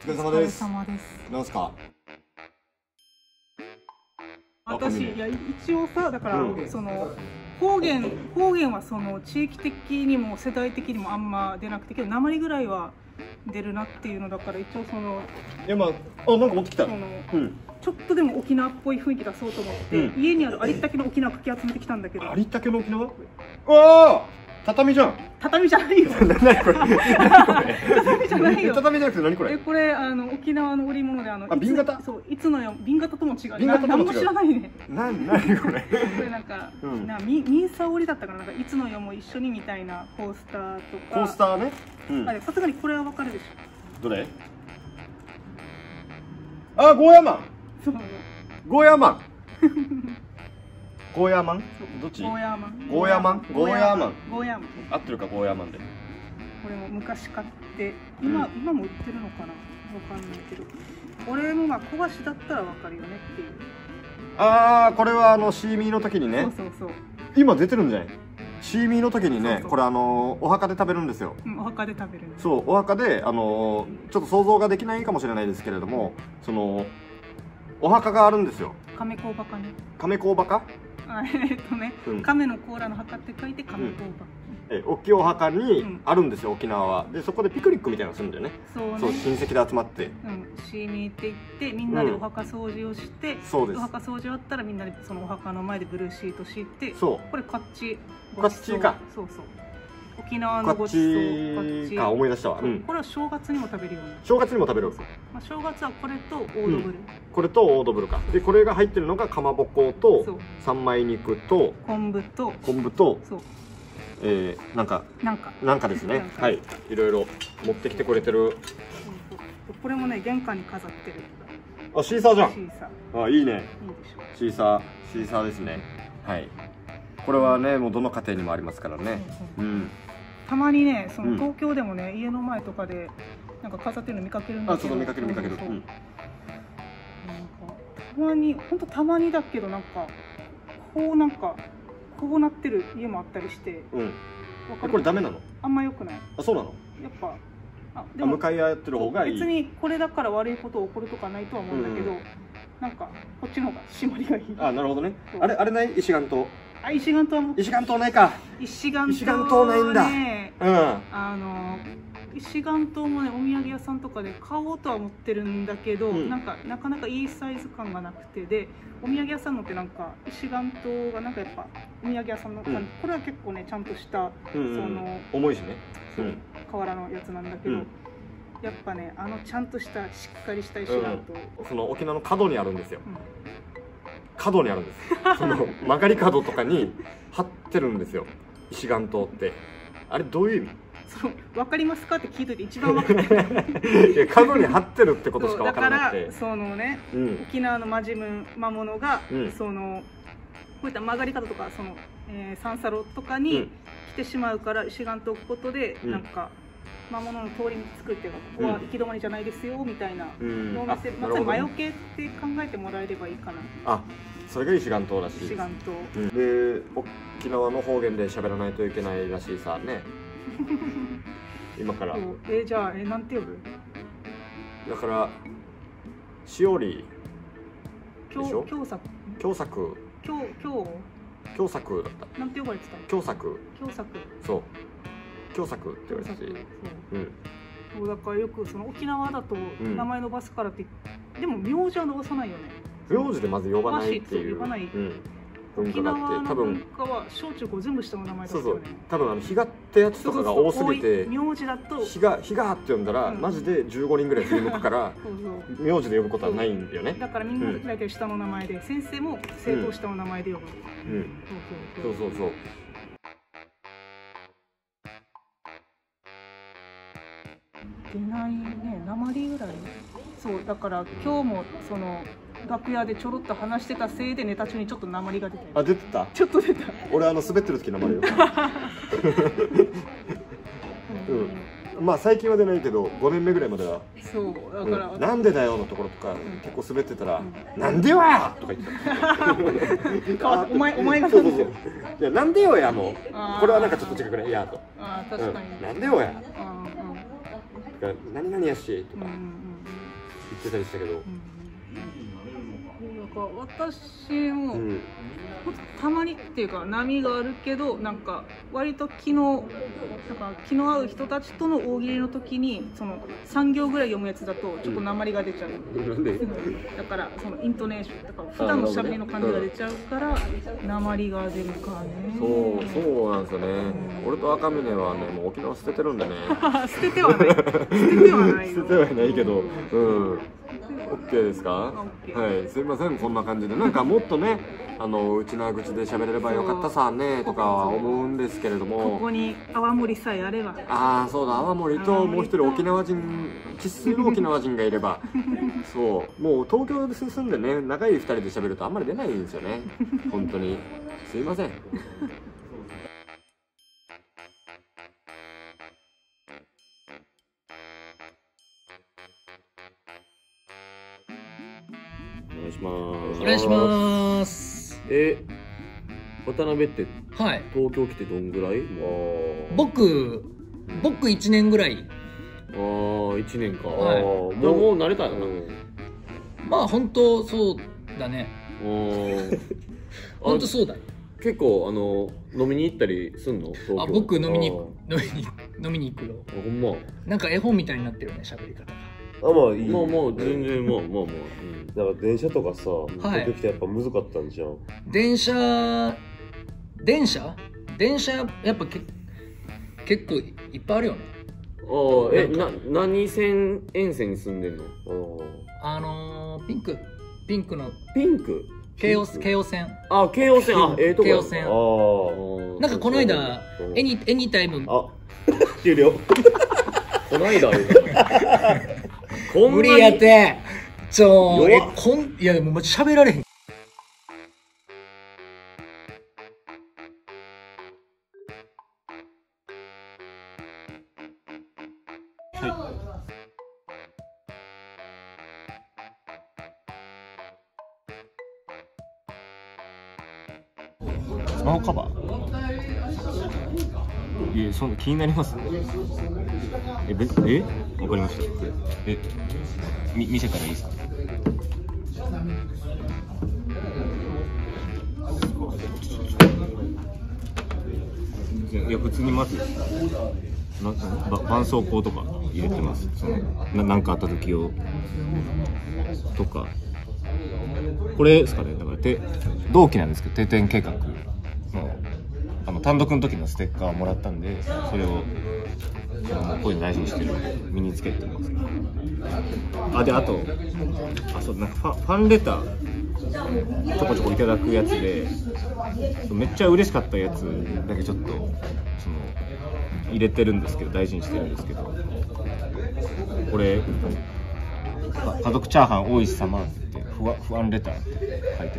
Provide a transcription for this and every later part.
疲れ様です。 なんすか。 私、いや、一応さ、だから、その方言はその地域的にも世代的にもあんま出なくて、けど訛りぐらいは出るなっていうのだから、一応その。 いや、まあ、なんか持ってきた。 ちょっとでも沖縄っぽい雰囲気出そうと思って、家にあるありったけの沖縄かき集めてきたんだけど。 ありったけの沖縄。わあ。畳じゃん。 畳じゃないよ。 何これ。 畳じゃないよ。 畳じゃなくて何これ。 これ沖縄の織物で瓶型。 そう、いつのよ、瓶型とも違う。 瓶型とも違う。 何も知らないね。 何これ。 これなんかミンサー織りだったから、なんかいつのよも一緒にみたいなコースターとか。 コースターね。 さすがにこれはわかるでしょ。どれ？あ、ゴーヤマン。 そう。 ゴーヤマン。ゴーヤマン？どっち？ ゴーヤマン。 合ってるか、ゴーヤマンで。 これも昔買って、今も売ってるのかな？わかんないけど。これもまあ小箸だったらわかるよねっていう。 ああ、これはシーミーの時にね。 そう。 今出てるんじゃない？シーミーの時にね、これお墓で食べるんですよ。 お墓で食べる。 そう、お墓でちょっと想像ができないかもしれないですけれども、そのお墓があるんですよ。 亀甲墓ね。 亀甲墓？ 亀の甲羅の墓って書いて亀甲墓。大きいお墓にあるんですよ、沖縄は。で、そこでピクニックみたいなのするんだよね。そう、親戚で集まって。 シーミーって言ってみんなでお墓掃除をして、お墓掃除終わったらみんなでそのお墓の前でブルーシート敷いて、これカッチか。 そう。沖縄のごちそうか思い出したわ。 これは正月にも食べるように。 正月にも食べる。 正月はこれとオードブル。 これとオードブルか。で、これが入ってるのがかまぼこと三枚肉と昆布となんかですね。はい、いろいろ持ってきてくれてる。 これもね、玄関に飾ってる。 あ、シーサーじゃん。 シーサー。あ、いいね。シーサーですね。はい。これはね、もうどの家庭にもありますからね。 たまにね、その東京でもね、家の前とかでなんか飾ってるの見かけるんだけど。 あ、そう、見かける。 たまに、本当たまにだけど、なんかこうなってる家もあったりして。 これダメなの？ あんま良くない。 あ、そうなの？ やっぱでも向かい合ってる方がいい。 別にこれだから悪いこと起こるとかないとは思うんだけど、なんかこっちの方が締まりがいい。 あ、なるほどね。あれない？石岩島。 石岩島はもう。 石岩島ないか。 石岩島ないんだ。石岩島もね、お土産屋さんとかで買おうとは思ってるんだけど、なかなかいいサイズ感がなくて、でお土産屋さんのってなんか石岩島がなんかやっぱお土産屋さんの感じ、これは結構ねちゃんとしたその重いしね、 瓦のやつなんだけど、やっぱねちゃんとしたしっかりした石岩島、 その沖縄の角にあるんですよ。角にあるんです。その曲がり角とかに貼ってるんですよ、石岩島って。あれどういう意味？ 分かりますかって聞いといて一番分かってない。 いや、角に貼ってるってことしか分からなくて。 だからそのね、沖縄の魔物がそのこういった曲がり角とかその三叉路とかに来てしまうから、石岩と置くことでなんか魔物の通り道作っていうか、ここは行き止まりじゃないですよみたいなのを見せ、まさに魔除けって考えてもらえればいいかな。 あ、それが石岩島らしい。 石岩島で、沖縄の方言で喋らないといけないらしいさね。今から。 じゃあなんて呼ぶ？ だからしおりでしょ。 共作だった。 なんて呼ばれてたの？ 共作。そう。共作って言われてて。 そうだからよくその沖縄だと名前伸ばすからって、でも名字は伸ばさないよね。 名字でまず呼ばないっていう。 沖縄の文化は小中高全部下の名前だったよね。 多分比嘉ってやつとかが多すぎて、 名字だと比嘉って呼んだらマジで15人ぐらい振り向くから名字で呼ぶことはないんだよね。 だからみんな大体下の名前で、先生も生徒を下の名前で呼ぶ。そう。出ないね、鉛ぐらい。そうだから今日もその楽屋でちょろっと話してたせいでネタ中にちょっと鉛が出てる。 あ、出てた？ ちょっと出た。 俺滑ってる時鉛よ。まあ最近は出ないけど5年目ぐらいまでは。 そうだからなんでだよのところとか結構滑ってたらなんでよやとか言ってた。 お前がそう。いや、なんでよやもこれはなんかちょっと違くないやと。 確かに。 なんでよや。何々やしとか。 ってたりしたけど、 だから私も、たまにっていうか波があるけど、なんか割と気の合う人たちとの大喜利の時にその3行ぐらい読むやつだとちょっと訛りが出ちゃう、 なんでだからそのイントネーションとか普段の喋りの感じが出ちゃうから訛りが出るかね。 そうなんですよね。俺と赤嶺はねもう沖縄捨ててるんでね捨ててはない捨ててはない捨ててはいないけど、OK ですか？はい、すいません、こんな感じでなんかもっとねうちな口で喋れればよかったさねとかは思うんですけれども、 ここに泡盛さえあれば、 ああそうだ、泡盛ともう一人沖縄人、生粋の沖縄人がいればそうもう東京で住んでね仲いい2人で喋るとあんまり出ないんですよね本当にすいません。お願いします。 お願いします。 渡辺ってはい。 東京来てどんぐらい？ 僕1年ぐらい。 1年か。 はい。 もう慣れたよな。 まあ本当そうだね。本当そうだね。 結構飲みに行ったりすんの？東京。 僕飲みに行くよ。 ほんま。 なんか絵本みたいになってるね、喋り方が。 まあいい。 まあ全然まあ。 なんか電車とかさ、東京来てやっぱ難かったんじゃん。 電車やっぱ結構いっぱいあるよね。 何沿線に住んでんの？ ピンクの京王線。 京王線。とこ。 京王線。なんかこの間エニタイム終了。 この間無理やっていやもう喋られへん。 スマホカバー？いや、そんな気になります？わかりました。見せたらいいですか？いや、普通にまず絆創膏とか入れてます。なんかあった時用とか。これですかね。だから同期なんですけど、定点計画の単独の時のステッカーをもらったんで、それをこういうの大事にしてる、身につけてます。そう、なんかファンレターちょこちょこいただくやつで、めっちゃ嬉しかったやつだけちょっと入れてるんですけど、大事にしてるんですけど、これ家族チャーハン大石様って不安レターって書いてあって、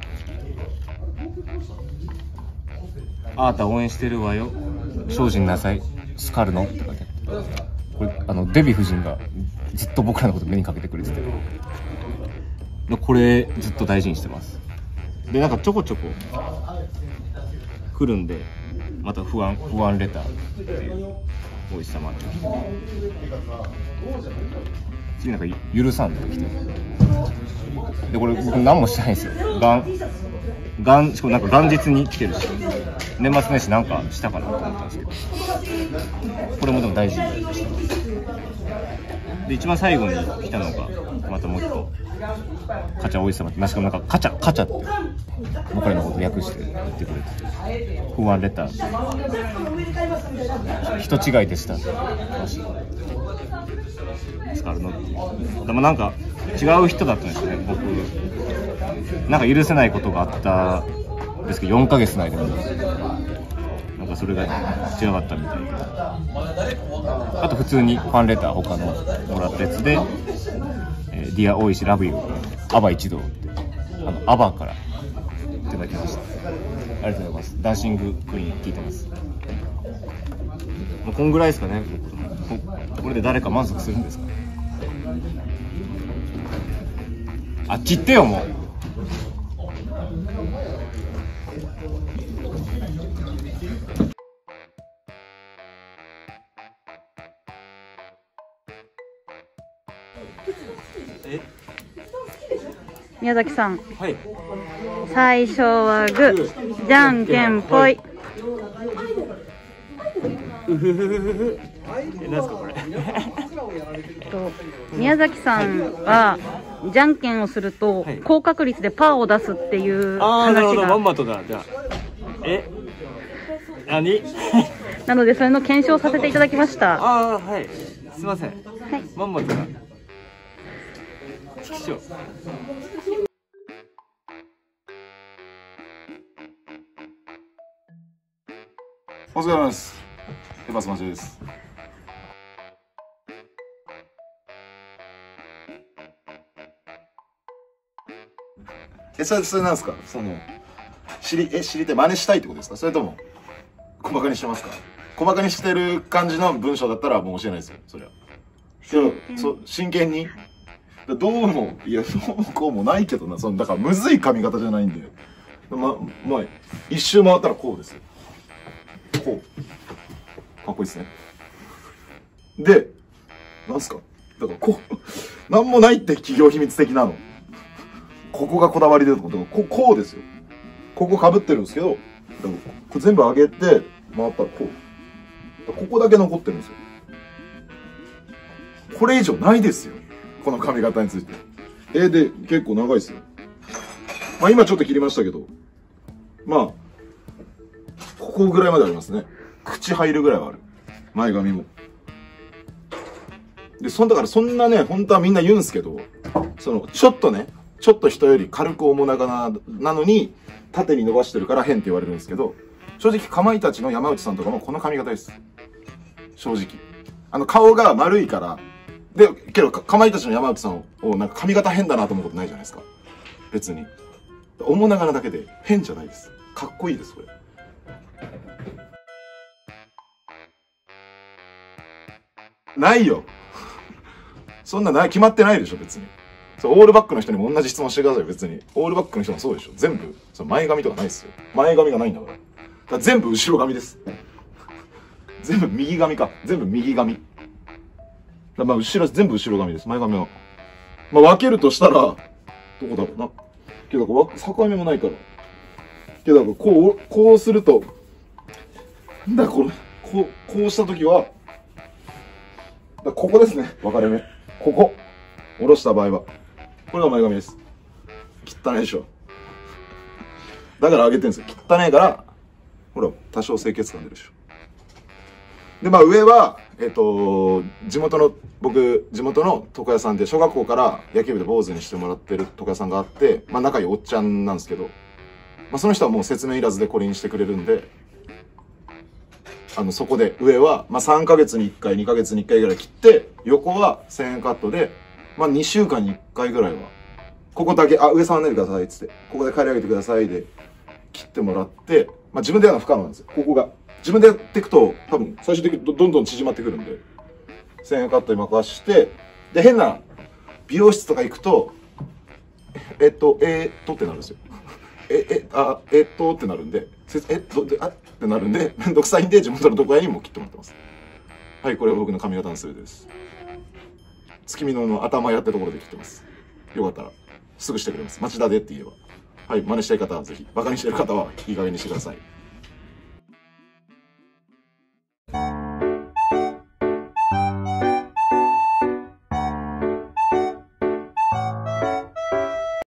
あなた応援してるわよ、精進なさい、スカルノって書いてあって、これデヴィ夫人がずっと僕らのこと目にかけてくれてて、これずっと大事にしてます。でなんかちょこちょこ来るんで、また不安レターっていう大石様って次なんか許さんって来て、でこれ僕何もしてないんですよ。しかもなんか元日に来てるし、年末年始なんかしたかなと思ったんですけど、これもでも大事にしてます。で一番最後に来たのがまたもう一個カチャ大石様って、しかもなんかカチャって僕らのこと略して言ってくれて、不安レター人違いでした使うのっていう。でもなんか違う人だったんですよね。僕なんか許せないことがあったんですけど、4ヶ月の間になんかそれが違かったみたいで、あと普通にファンレター他のもらったやつで、Dear 大石 Love You アバ一同ってアバからいただきました。ありがとうございます。ダンシングクイーン聞いてます。もうこんぐらいですかね。これで誰か満足するんですか？あっち行ってよもう。 宮崎さん、 はい。 最初はグー、じゃんけんぽい。 なんすかこれ。 宮崎さんはじゃんけんをすると高確率でパーを出すっていうああ、なるほど、ま話がんまとだ。じゃあ。何？ なのでそれの検証させていただきました。 ああ、はい。すいません。 はい、 まんまとだ。チキショー。 お疲れ様です。エバスマジです。それなんですか？知りたい、真似したいってことですか？それとも小馬鹿にしてますか？小馬鹿にしてる感じの文章だったらもう教えないですよ、そりゃ。真剣に。どうも、いや、どうもこうもないけどな、だからむずい髪型じゃないんで。まあ、一周回ったらこうですよ。こう。かっこいいですね。で、なんすか？だからこう、なんもないって企業秘密的なの。ここがこだわりでとか、こうですよ。ここ被ってるんですけど、これ全部上げて、回ったらこう。ここだけ残ってるんですよ。これ以上ないですよ。この髪型について。で、結構長いですよ。まあ今ちょっと切りましたけど、まあ、ここぐらいまでありますね。口入るぐらいはある。前髪も。で、だからそんなね、本当はみんな言うんすけど、ちょっと人より軽く面長なのに、縦に伸ばしてるから変って言われるんですけど、正直、かまいたちの山内さんとかもこの髪型です。正直。顔が丸いから、けど、かまいたちの山内さんを、なんか髪型変だなと思うことないじゃないですか。別に。面長なだけで変じゃないです。かっこいいです、これ。ないよ。そんな決まってないでしょ、別に。オールバックの人にも同じ質問してください、別に。オールバックの人もそうでしょ。全部、前髪とかないですよ。前髪がないんだから。だから全部後ろ髪です。全部右髪か。全部右髪。まあ、全部後ろ髪です。前髪は。まあ、分けるとしたら、どこだろうな。けど、境目もないから。けど、こうすると、なんだこれ、こうしたときは、ここですね、分かれ目。ここ。下ろした場合は。これが前髪です。汚いでしょ。だから上げてるんですよ。汚いから、ほら、多少清潔感出るでしょ。で、まあ上は、僕、地元の床屋さんで、小学校から野球部で坊主にしてもらってる床屋さんがあって、まあ仲いいおっちゃんなんですけど、まあその人はもう説明いらずでこれにしてくれるんで、そこで上は、まあ3ヶ月に1回、2ヶ月に1回ぐらい切って、横は1000円カットで、まあ2週間に1回ぐらいは、ここだけ、上触んないでくださいっつって、ここで刈り上げてくださいで、切ってもらって、まあ自分でやるのは不可能なんですよ。ここが。自分でやっていくと、多分、最終的にどんどん縮まってくるんで、1000円カットに任して、で、変な美容室とか行くと、ってなるんですよ。ってなるんで、ってなるんで、めんどくさいんで、地元の床屋にも切ってもらってます。はい、これは僕の髪型のスーです。月見の頭やってところで切ってます。よかったら、すぐしてくれます。町田でって言えば。はい、真似したい方はぜひ、バカにしてる方はいい加減にしてください。